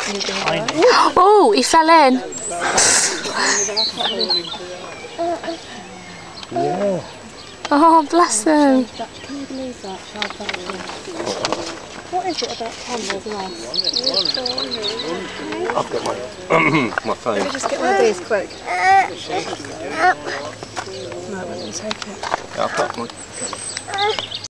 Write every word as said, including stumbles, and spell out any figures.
Oh, he fell in. Yeah. Oh, bless him. Can you believe that? What is it about cameras and us? I've got my my phone. Let me just get one of these quick. Right, let me take it. Yeah, I've got my